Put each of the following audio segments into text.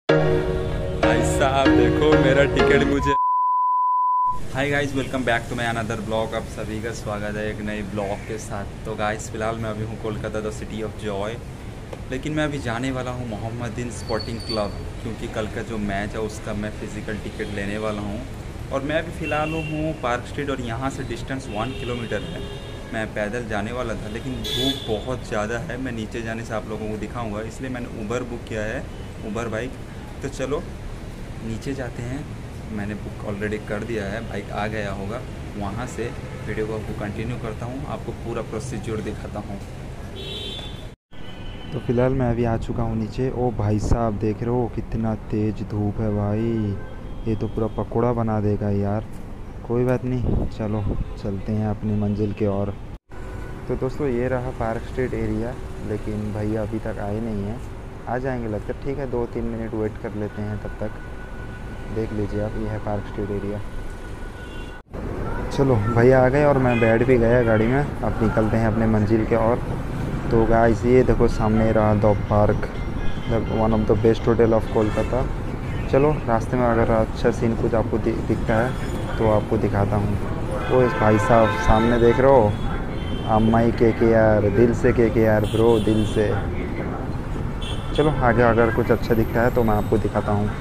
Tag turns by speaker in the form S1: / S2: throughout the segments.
S1: भाई साहब देखो मेरा टिकट मुझे। Hi guys, welcome back to my another blog. आप सभी का स्वागत है एक नए ब्लॉग के साथ। तो गाइस फिलहाल मैं अभी हूँ Kolkata the city of joy, लेकिन मैं अभी जाने वाला हूँ मोहम्मदीन स्पोर्टिंग क्लब, क्योंकि कल का जो मैच है उसका मैं फ़िज़िकल टिकट लेने वाला हूँ। और मैं अभी फ़िलहाल हूँ पार्क स्ट्रीट और यहाँ से डिस्टेंस 1 किलोमीटर है। मैं पैदल जाने वाला था, लेकिन धूप बहुत ज़्यादा है। मैं नीचे जाने से आप लोगों को दिखाऊंगा, इसलिए मैंने उबर बुक किया है, उबर बाइक। तो चलो नीचे जाते हैं। मैंने बुक ऑलरेडी कर दिया है, बाइक आ गया होगा। वहाँ से वीडियो को आपको कंटिन्यू करता हूँ, आपको पूरा प्रोसीजर दिखाता हूँ। तो फिलहाल मैं अभी आ चुका हूँ नीचे। ओ भाई साहब देख रहे हो कितना तेज़ धूप है भाई, ये तो पूरा पकौड़ा बना देगा यार। कोई बात नहीं, चलो चलते हैं अपनी मंजिल की ओर। तो दोस्तों ये रहा पार्क स्ट्रीट एरिया, लेकिन भैया अभी तक आए नहीं हैं। आ जाएंगे लगता है। ठीक है, 2-3 मिनट वेट कर लेते हैं, तब तक देख लीजिए आप। ये है पार्क स्ट्रीट एरिया। चलो भैया आ गए और मैं बैठ भी गया गाड़ी में। अब निकलते हैं अपने मंजिल के ओर। तो गाइस ये देखो सामने रहा the park, one of the best hotel of Kolkata. चलो रास्ते में अगर अच्छा सीन कुछ आपको दिखता है तो आपको दिखाता हूँ। वो इस भाई साहब सामने देख रहे हो, अम्माई के यार, दिल से के यार ब्रो, दिल से। चलो आगे अगर कुछ अच्छा दिखता है तो मैं आपको दिखाता हूँ।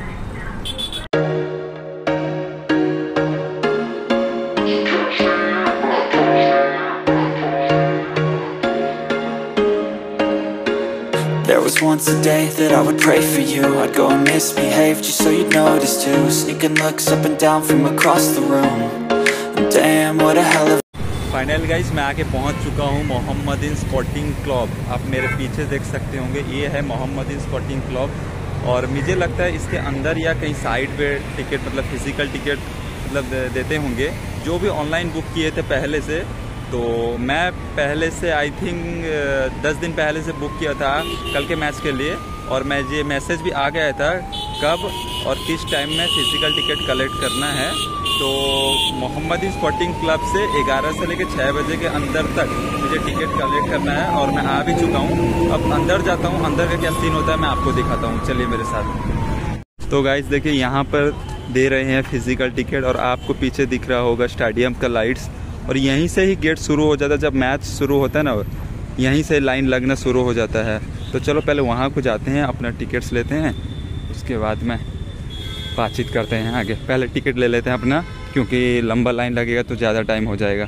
S2: There was once a day that I would pray for you. I'd go and misbehave just so you'd notice too. Sneaking looks up and down from across the room. And damn, what a hell of
S1: final guys मैं आके पहुंच चुका हूं Mohammedan sporting club. आप मेरे पीछे देख सकते होंगे, ये है मोहम्मदीन स्पोर्टिंग क्लब। और मुझे लगता है इसके अंदर या कहीं साइड पे टिकट, मतलब फिजिकल टिकट मतलब देते होंगे, जो भी ऑनलाइन बुक किए थे पहले से। तो मैं पहले से आई थिंक 10 दिन पहले से बुक किया था कल के मैच के लिए, और मैं ये मैसेज भी आ गया था कब और किस टाइम में फिजिकल टिकट कलेक्ट करना है। तो मोहम्मदीन स्पोर्टिंग क्लब से 11 से लेकर 6 बजे के अंदर तक मुझे टिकट कलेक्ट करना है, और मैं आ भी चुका हूँ। अब अंदर जाता हूँ, अंदर का क्या सीन होता है मैं आपको दिखाता हूँ, चलिए मेरे साथ। तो गाइस देखिए यहाँ पर दे रहे हैं फिजिकल टिकट, और आपको पीछे दिख रहा होगा स्टेडियम का लाइट्स, और यहीं से ही गेट शुरू हो जाता है। जब मैच शुरू होता है ना, यहीं से लाइन लगना शुरू हो जाता है। तो चलो पहले वहाँ को जाते हैं, अपना टिकट्स लेते हैं, उसके बाद में बातचीत करते हैं आगे। पहले टिकट ले लेते हैं अपना, क्योंकि लंबा लाइन लगेगा तो ज़्यादा टाइम हो जाएगा।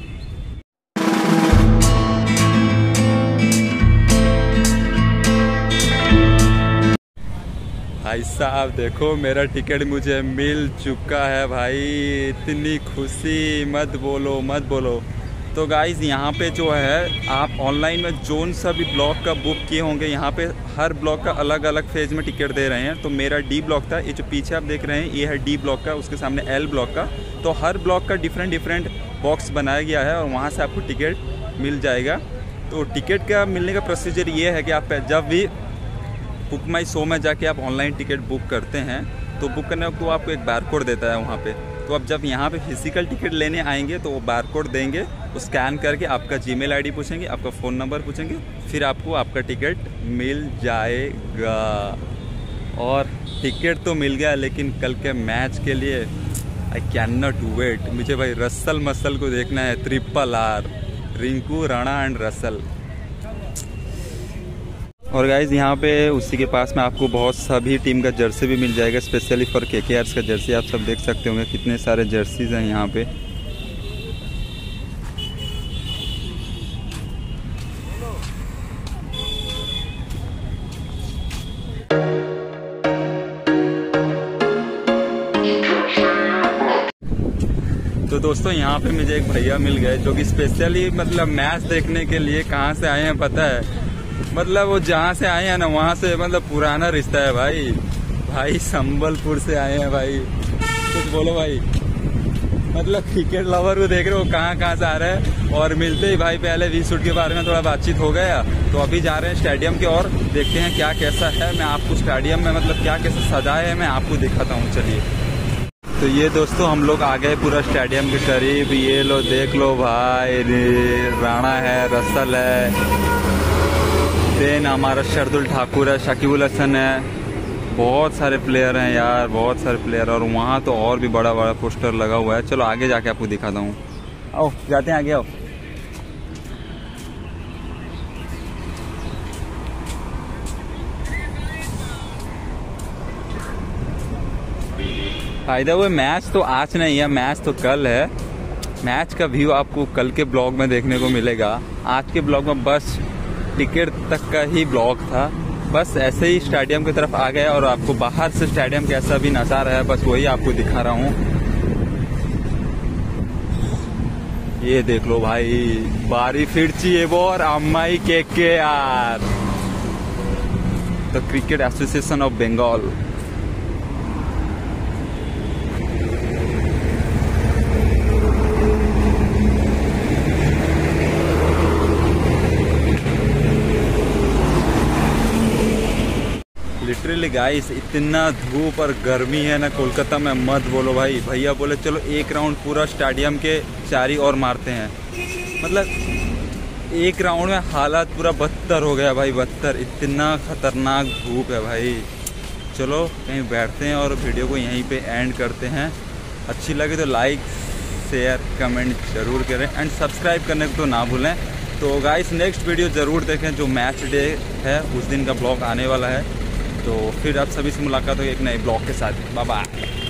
S1: भाई साहब देखो मेरा टिकट मुझे मिल चुका है भाई, इतनी खुशी मत बोलो मत बोलो। तो गाइज़ यहाँ पे जो है आप ऑनलाइन में जोन सा भी ब्लॉक का बुक किए होंगे, यहाँ पे हर ब्लॉक का अलग अलग फेज में टिकट दे रहे हैं। तो मेरा डी ब्लॉक था, ये जो पीछे आप देख रहे हैं ये है डी ब्लॉक का, उसके सामने एल ब्लॉक का। तो हर ब्लॉक का डिफरेंट बॉक्स बनाया गया है, और वहाँ से आपको टिकट मिल जाएगा। तो टिकट का मिलने का प्रोसीजर ये है कि आप जब भी बुक माई शो में जाके आप ऑनलाइन टिकट बुक करते हैं, तो बुक करने को आपको एक बारकोड देता है वहाँ पे। तो अब जब यहाँ पे फिजिकल टिकट लेने आएंगे तो वो बारकोड देंगे, वो स्कैन करके आपका जीमेल आईडी पूछेंगे, आपका फ़ोन नंबर पूछेंगे, फिर आपको आपका टिकट मिल जाएगा। और टिकट तो मिल गया, लेकिन कल के मैच के लिए आई कैन नॉट वेट। मुझे भाई रसल मसल को देखना है, triple R, Rinku, Rana and Russell. और गाइज़ यहाँ पे उसी के पास में आपको बहुत सभी टीम का जर्सी भी मिल जाएगा, स्पेशली फॉर केकेआर्स का जर्सी। आप सब देख सकते होंगे कितने सारे जर्सीज हैं यहाँ पे। तो दोस्तों यहाँ पे मुझे एक भैया मिल गए, जो कि स्पेशली मतलब मैच देखने के लिए कहाँ से आए हैं पता है, मतलब वो जहाँ से आए हैं ना वहाँ से मतलब पुराना रिश्ता है भाई। भाई संबलपुर से आए हैं भाई, कुछ बोलो भाई। मतलब क्रिकेट लवर को देख रहे हो कहाँ से आ रहे हैं। और मिलते ही भाई पहले वी शूट के बारे में थोड़ा बातचीत हो गया, तो अभी जा रहे हैं स्टेडियम की ओर, देखते हैं क्या कैसा है। मैं आपको स्टेडियम में मतलब क्या कैसे सजाए है मैं आपको दिखाता हूँ, चलिए। तो ये दोस्तों हम लोग आ गए पूरा स्टेडियम के करीब। ये लो देख लो भाई, राणा है, रसल है, देन हमारा शरदुल ठाकुर है, शकीबुल हसन है, बहुत सारे प्लेयर हैं यार, बहुत सारे प्लेयर। और वहाँ तो और भी बड़ा बड़ा पोस्टर लगा हुआ है। चलो आगे जाके आपको दिखाता हूँ। आओ जाते हैं आगे, आओ। फायदा हुआ मैच तो आज नहीं है, मैच तो कल है। मैच का व्यू आपको कल के ब्लॉग में देखने को मिलेगा। आज के ब्लॉग में बस टिकट तक का ही ब्लॉग था। बस ऐसे ही स्टेडियम की तरफ आ गया और आपको बाहर से स्टेडियम कैसा भी नज़ारा है बस वही आपको दिखा रहा हूँ। ये देख लो भाई, बारी फिरची एबोर अम्माई KKR, the cricket association of Bengal. Literally guys इतना धूप और गर्मी है ना कोलकाता में, मत बोलो भाई। भैया बोले चलो एक राउंड पूरा स्टेडियम के चारी ओर मारते हैं। मतलब एक राउंड में हालात पूरा बदतर हो गया भाई, बदतर। इतना खतरनाक धूप है भाई। चलो कहीं बैठते हैं और वीडियो को यहीं पे एंड करते हैं। अच्छी लगे तो लाइक शेयर कमेंट जरूर करें एंड सब्सक्राइब करने को तो ना भूलें। तो गाइस नेक्स्ट वीडियो ज़रूर देखें, जो मैच डे है उस दिन का ब्लॉग आने वाला है। तो फिर आप सभी से मुलाकात होगी एक नए ब्लॉग के साथ। Bye bye.